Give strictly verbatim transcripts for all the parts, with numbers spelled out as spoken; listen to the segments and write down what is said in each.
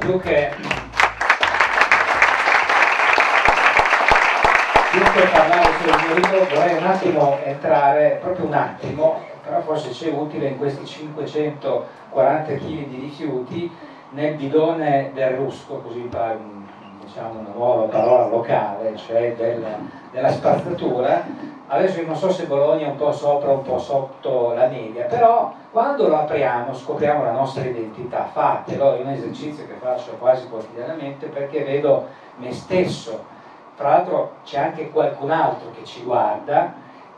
più che, più che parlare sul mio libro vorrei un attimo entrare, proprio un attimo, però forse c'è utile in questi cinquecentoquaranta chili di rifiuti, nel bidone del rusco, così fa un, diciamo una nuova parola locale, cioè del, della spazzatura. Adesso io non so se Bologna è un po' sopra o un po' sotto la media, però quando lo apriamo scopriamo la nostra identità. Fatelo, è un esercizio che faccio quasi quotidianamente perché vedo me stesso. Tra l'altro c'è anche qualcun altro che ci guarda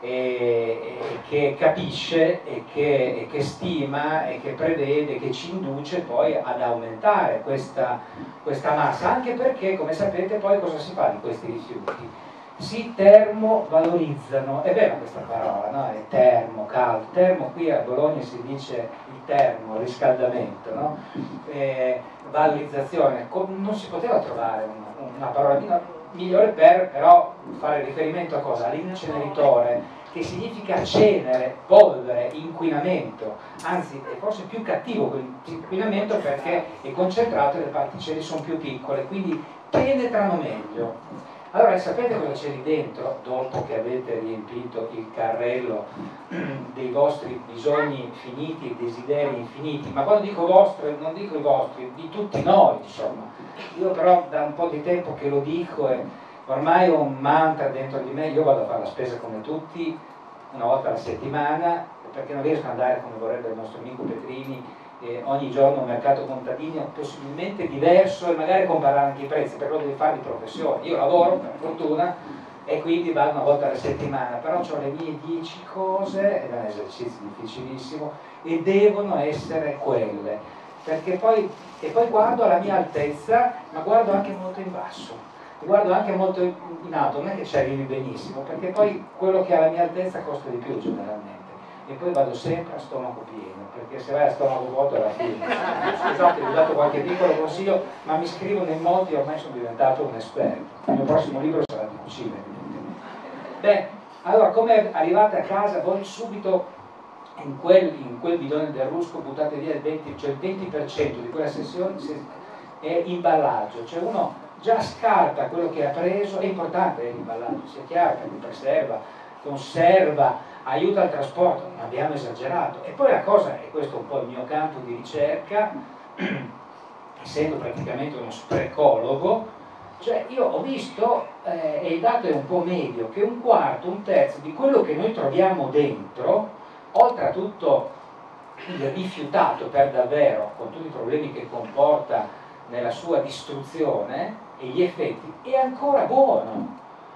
e, e che capisce e che, e che stima e che prevede, che ci induce poi ad aumentare questa, questa massa, anche perché, come sapete, poi cosa si fa di questi rifiuti? Si termovalorizzano, è bella questa parola, no? È termo, caldo, termo qui a Bologna si dice il termo, il riscaldamento, no? Eh, valorizzazione, non si poteva trovare una, una parola migliore per però fare riferimento a cosa? All'inceneritore, che significa cenere, polvere, inquinamento, anzi è forse più cattivo quell'inquinamento perché è concentrato e le particelle sono più piccole, quindi penetrano meglio. Allora sapete cosa c'è lì dentro dopo che avete riempito il carrello dei vostri bisogni finiti e desideri infiniti? Ma quando dico vostri non dico i vostri, di tutti noi, insomma. Io però da un po' di tempo che lo dico e ormai ho un mantra dentro di me. Io vado a fare la spesa come tutti una volta alla settimana perché non riesco ad andare come vorrebbe il nostro amico Petrini eh, ogni giorno un mercato contadino possibilmente diverso e magari comparare anche i prezzi, perché lo devi fare di professione. Io lavoro per fortuna e quindi vado una volta alla settimana, però ho le mie dieci cose ed è un esercizio difficilissimo e devono essere quelle, perché poi, e poi guardo alla mia altezza ma guardo anche molto in basso, guardo anche molto in alto, non è che ci arrivi benissimo, perché poi quello che ha la mia altezza costa di più generalmente. E poi vado sempre a stomaco pieno, perché se vai a stomaco vuoto alla fine. Scusate, vi ho dato qualche piccolo consiglio, ma mi scrivo nei molti e ormai sono diventato un esperto. Il mio prossimo libro sarà di cucina, evidentemente. Beh, allora, come arrivate a casa, voi subito in quel, in quel bidone del rusco buttate via il venti, cioè il venti per cento di quella sessione è imballaggio, cioè uno già scarta quello che ha preso. È importante l'imballaggio, sia chiaro, che preserva, conserva, aiuta al trasporto, non abbiamo esagerato. E poi la cosa, e questo è un po' il mio campo di ricerca, essendo praticamente uno sprecologo, cioè io ho visto, eh, e il dato è un po' medio, che un quarto, un terzo di quello che noi troviamo dentro, oltre a tutto il rifiutato per davvero, con tutti i problemi che comporta nella sua distruzione e gli effetti, è ancora buono,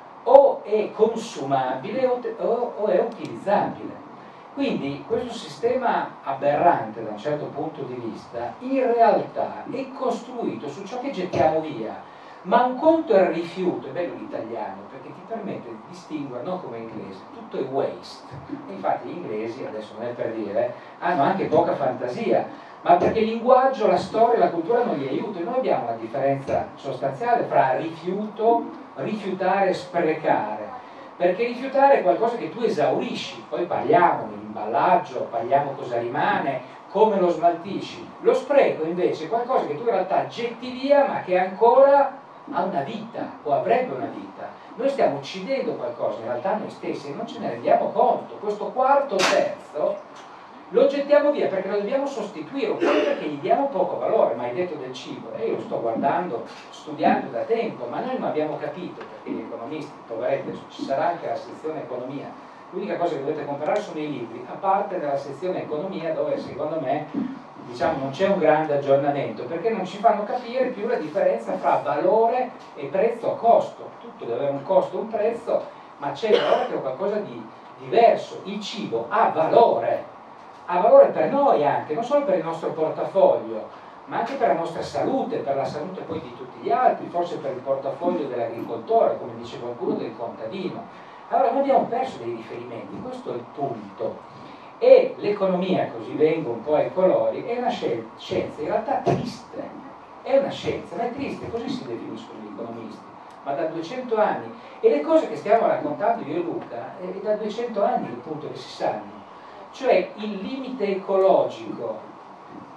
o è consumabile o, o, o è utilizzabile. Quindi questo sistema aberrante da un certo punto di vista in realtà è costruito su ciò che gettiamo via, ma un conto è il rifiuto, è bello l'italiano perché ti permette di distinguere, non come inglese, tutto è waste. E infatti gli inglesi, adesso non è per dire, hanno anche poca fantasia, ma perché il linguaggio, la storia, la cultura non gli aiuta. E noi abbiamo una differenza sostanziale fra rifiuto, rifiutare e sprecare, perché rifiutare è qualcosa che tu esaurisci, poi parliamo dell'imballaggio, parliamo cosa rimane, come lo smaltisci. Lo spreco invece è qualcosa che tu in realtà getti via ma che ancora ha una vita o avrebbe una vita. Noi stiamo uccidendo qualcosa in realtà noi stessi e non ce ne rendiamo conto. Questo quarto terzo lo gettiamo via perché lo dobbiamo sostituire, oppure perché gli diamo poco valore. Ma hai detto del cibo, e io lo sto guardando, studiando da tempo, ma noi non abbiamo capito, perché gli economisti, poveretti, ci sarà anche la sezione economia, l'unica cosa che dovete comprare sono i libri, a parte nella sezione economia dove secondo me diciamo non c'è un grande aggiornamento, perché non ci fanno capire più la differenza fra valore e prezzo a costo. Tutto deve avere un costo, un prezzo, ma c'è valore che è qualcosa di diverso. Il cibo ha valore, ha valore per noi anche, non solo per il nostro portafoglio, ma anche per la nostra salute, per la salute poi di tutti gli altri, forse per il portafoglio dell'agricoltore, come dice qualcuno, del contadino. Allora noi abbiamo perso dei riferimenti, questo è il punto. E l'economia, così vengo un po' ai colori, è una scienza in realtà triste, è una scienza, ma è triste, così si definiscono gli economisti, ma da duecento anni. E le cose che stiamo raccontando io e Luca, è da duecento anni il punto che si sanno. Cioè il limite ecologico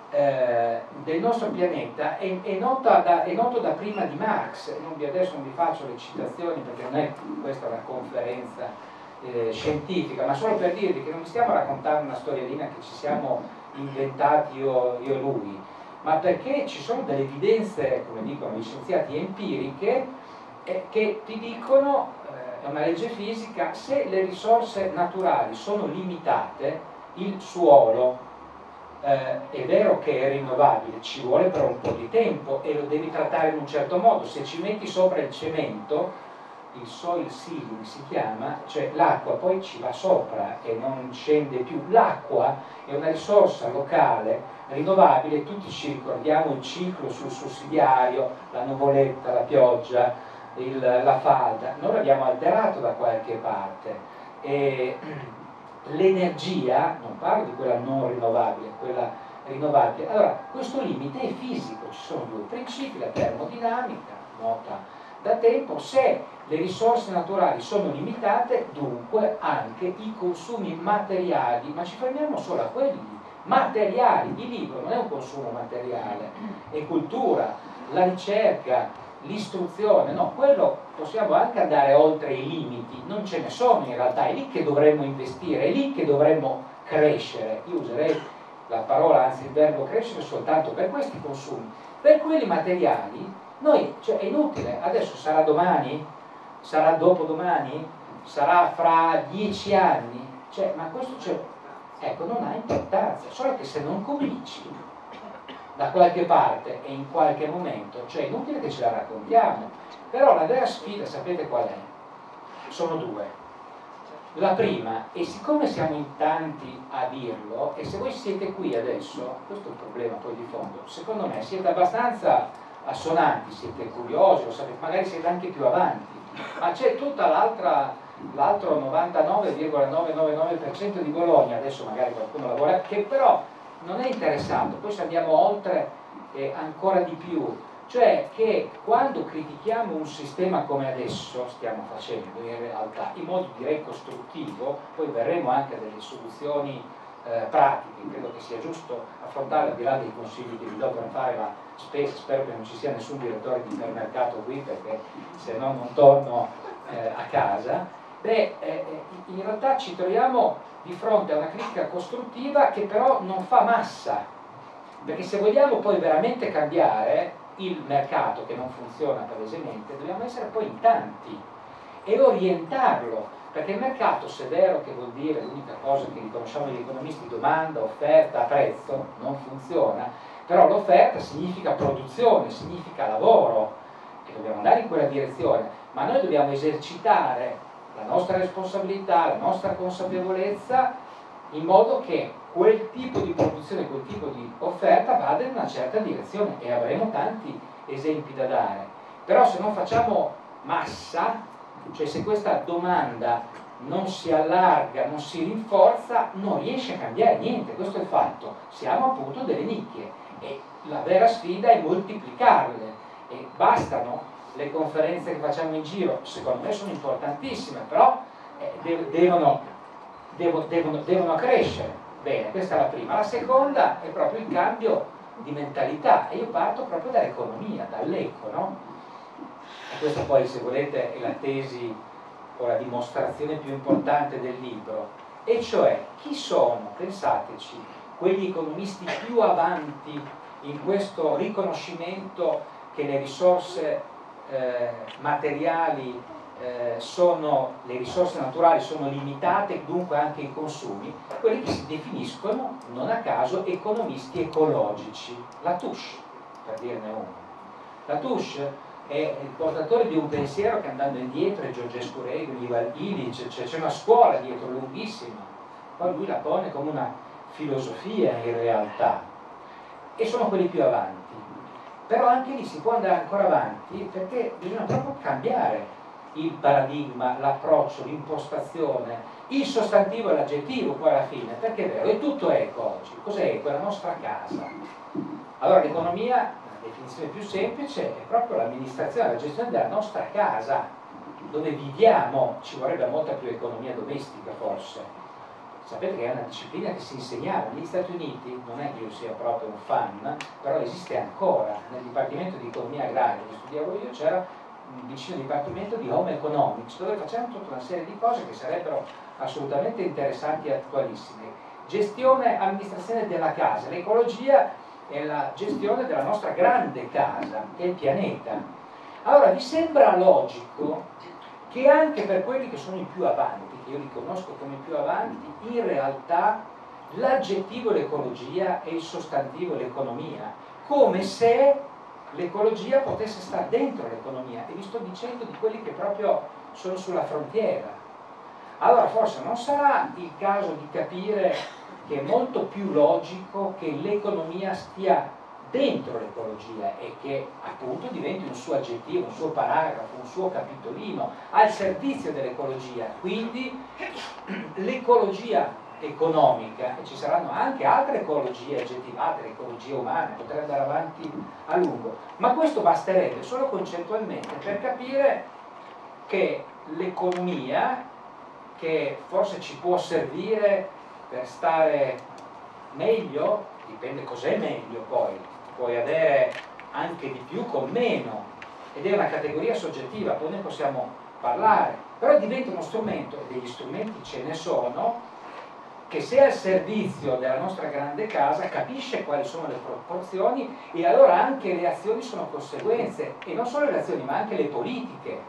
eh, del nostro pianeta è, è, nota da, è noto da prima di Marx. Non vi, adesso non vi faccio le citazioni perché non è questa una conferenza eh, scientifica, ma solo per dirvi che non vi stiamo raccontando una storiellina che ci siamo inventati io, io e lui, ma perché ci sono delle evidenze, come dicono gli scienziati, empiriche eh, che ti dicono, eh, è una legge fisica, se le risorse naturali sono limitate, il suolo eh, è vero che è rinnovabile, ci vuole però un po' di tempo e lo devi trattare in un certo modo. Se ci metti sopra il cemento, il soil sealing si chiama, cioè l'acqua poi ci va sopra e non scende più. L'acqua è una risorsa locale rinnovabile, tutti ci ricordiamo il ciclo sul sussidiario, la nuvoletta, la pioggia, il, la falda, noi l'abbiamo alterato da qualche parte e l'energia, non parlo di quella non rinnovabile, quella rinnovabile, allora questo limite è fisico, ci sono due principi, la termodinamica, nota da tempo, se le risorse naturali sono limitate, dunque anche i consumi materiali, ma ci fermiamo solo a quelli materiali. Il libro non è un consumo materiale, è cultura, la ricerca, l'istruzione, no, quello possiamo anche andare oltre i limiti, non ce ne sono in realtà, è lì che dovremmo investire, è lì che dovremmo crescere. Io userei la parola, anzi il verbo crescere, soltanto per questi consumi. Per quelli materiali noi, cioè, è inutile, adesso sarà domani, sarà dopodomani, sarà fra dieci anni, cioè, ma questo cioè, ecco, non ha importanza, solo che se non cominci da qualche parte e in qualche momento, cioè è inutile che ce la raccontiamo. Però la vera sfida, sapete qual è? Sono due. La prima, e siccome siamo in tanti a dirlo, e se voi siete qui adesso, questo è il problema poi di fondo, secondo me siete abbastanza assonanti, siete curiosi, lo sapete, magari siete anche più avanti, ma c'è tutta l'altra, l'altro novantanove virgola novecentonovantanove per cento di Bologna, adesso magari qualcuno lavora, che però non è interessato. Poi se andiamo oltre eh, ancora di più, cioè che quando critichiamo un sistema come adesso stiamo facendo in realtà, in modo direi costruttivo, poi verremo anche a delle soluzioni eh, pratiche, credo che sia giusto affrontare al di là dei consigli che vi do per fare la spesa, spero che non ci sia nessun direttore di ipermercato qui perché se no non torno eh, a casa. Beh, eh, in realtà ci troviamo di fronte a una critica costruttiva che però non fa massa, perché se vogliamo poi veramente cambiare il mercato che non funziona palesemente, dobbiamo essere poi in tanti e orientarlo, perché il mercato, se è vero che vuol dire l'unica cosa che riconosciamo gli economisti, domanda, offerta, prezzo, non funziona, però l'offerta significa produzione, significa lavoro e dobbiamo andare in quella direzione, ma noi dobbiamo esercitare la nostra responsabilità, la nostra consapevolezza in modo che quel tipo di produzione, quel tipo di offerta vada in una certa direzione e avremo tanti esempi da dare. Però se non facciamo massa, cioè se questa domanda non si allarga, non si rinforza, non riesce a cambiare niente, questo è il fatto. Siamo appunto delle nicchie e la vera sfida è moltiplicarle e bastano le conferenze che facciamo in giro, secondo me sono importantissime, però eh, devono, devono, devono, devono crescere. Bene, questa è la prima. La seconda è proprio il cambio di mentalità e io parto proprio dall'economia, dall'eco, no? E questa poi, se volete, è la tesi o la dimostrazione più importante del libro, e cioè chi sono, pensateci, quegli economisti più avanti in questo riconoscimento che le risorse eh, materiali eh, sono, le risorse naturali sono limitate, dunque anche i consumi, quelli che si definiscono non a caso economisti ecologici, Latouche per dirne uno. Latouche è il portatore di un pensiero che, andando indietro, è Georgescu Regli, Ivan Illich, c'è, c'è una scuola dietro lunghissima, poi lui la pone come una filosofia in realtà, e sono quelli più avanti. Però anche lì si può andare ancora avanti perché bisogna proprio cambiare il paradigma, l'approccio, l'impostazione, il sostantivo e l'aggettivo poi alla fine, perché è vero, è tutto eco oggi. Cos'è eco? È la nostra casa. Allora l'economia, la definizione più semplice, è proprio l'amministrazione, la gestione della nostra casa, dove viviamo. Ci vorrebbe molta più economia domestica forse, sapete che è una disciplina che si insegnava negli Stati Uniti, non è che io sia proprio un fan, però esiste ancora. Nel Dipartimento di Economia Agraria che studiavo io c'era un vicino dipartimento di Home Economics, dove facevano tutta una serie di cose che sarebbero assolutamente interessanti e attualissime. Gestione, amministrazione della casa, l'ecologia è la gestione della nostra grande casa, che è il pianeta. Allora vi sembra logico che anche per quelli che sono i più avanti, che io li conosco come più avanti, in realtà l'aggettivo l'ecologia e il sostantivo l'economia, come se l'ecologia potesse stare dentro l'economia, e vi sto dicendo di quelli che proprio sono sulla frontiera. Allora forse non sarà il caso di capire che è molto più logico che l'economia stia dentro l'ecologia e che appunto diventi un suo aggettivo, un suo paragrafo, un suo capitolino al servizio dell'ecologia. Quindi l'ecologia economica, e ci saranno anche altre ecologie aggettivate, l'ecologia umana, potrei andare avanti a lungo, ma questo basterebbe solo concettualmente per capire che l'economia, che forse ci può servire per stare meglio, dipende cos'è meglio poi, puoi avere anche di più con meno, ed è una categoria soggettiva, poi ne possiamo parlare, però diventa uno strumento, e degli strumenti ce ne sono, che se è al servizio della nostra grande casa capisce quali sono le proporzioni, e allora anche le azioni sono conseguenze, e non solo le azioni ma anche le politiche,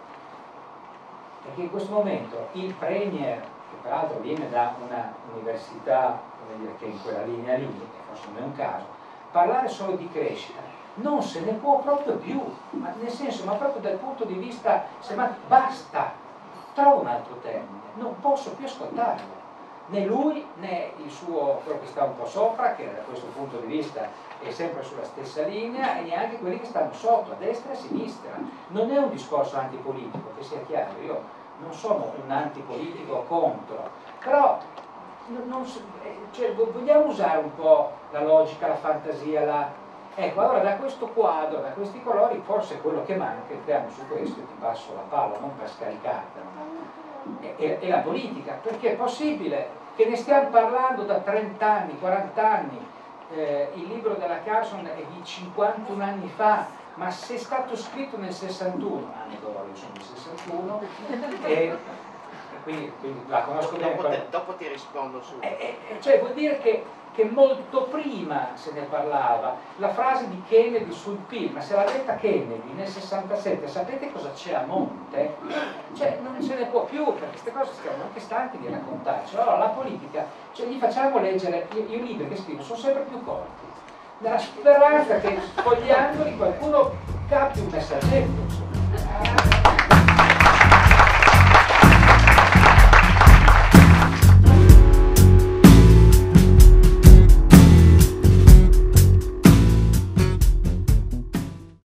perché in questo momento il Premier, che peraltro viene da una università, come dire, che è in quella linea lì, e forse non è un caso, parlare solo di crescita non se ne può proprio più, ma nel senso, ma proprio dal punto di vista semantico, basta, trovo un altro termine, non posso più ascoltarlo, né lui né il suo, quello che sta un po' sopra, che da questo punto di vista è sempre sulla stessa linea, e neanche quelli che stanno sotto, a destra e a sinistra. Non è un discorso antipolitico, che sia chiaro, io non sono un antipolitico contro, però non, non, cioè, vogliamo usare un po' la logica, la fantasia, la... ecco, allora da questo quadro, da questi colori, forse quello che manca, entriamo su questo e ti passo la palla, non per scaricartela, è, è, è la politica, perché è possibile che ne stiamo parlando da trenta anni, quaranta anni, eh, il libro della Carson è di cinquantuno anni fa, ma se è stato scritto nel sessantuno, anni d'oro, io sono del sessantuno, e quindi, quindi la conosco bene. Dopo, te, dopo ti rispondo su. Eh, eh, cioè vuol dire che, che molto prima se ne parlava, la frase di Kennedy sul P I L, ma se l'ha detta Kennedy nel sessantasette, sapete cosa c'è a monte? Cioè non se ne può più, perché queste cose stiamo anche stanchi di raccontarci. Allora la politica, cioè gli facciamo leggere, io, io i libri che scrivo sono sempre più corti, nella speranza che sfogliandoli qualcuno capi un messaggetto, insomma.